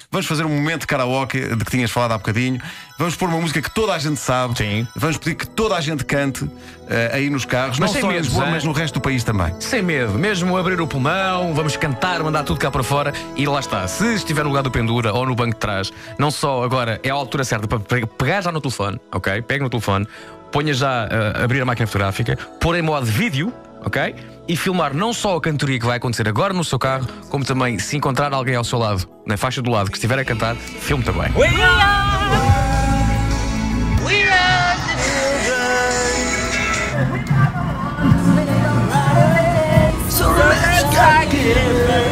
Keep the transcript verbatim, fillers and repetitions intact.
Vamos fazer um momento de karaoke de que tinhas falado há bocadinho. Vamos pôr uma música que toda a gente sabe. Sim. Vamos pedir que toda a gente cante uh, aí nos carros. Mas não sem só em medo, Lisboa, hein? mas no resto do país também. Sem medo, mesmo abrir o pulmão, vamos cantar, mandar tudo cá para fora. E lá está, se estiver no lugar do pendura ou no banco de trás, não só agora é a altura certa para pegar já no telefone, ok? Pegue no telefone, ponha já uh, abrir a máquina fotográfica, pôr em modo vídeo, ok? E filmar não só a cantoria que vai acontecer agora no seu carro, como também se encontrar alguém ao seu lado, na faixa do lado, que estiver a cantar, filme também. We are, we are the children. So let's rock it.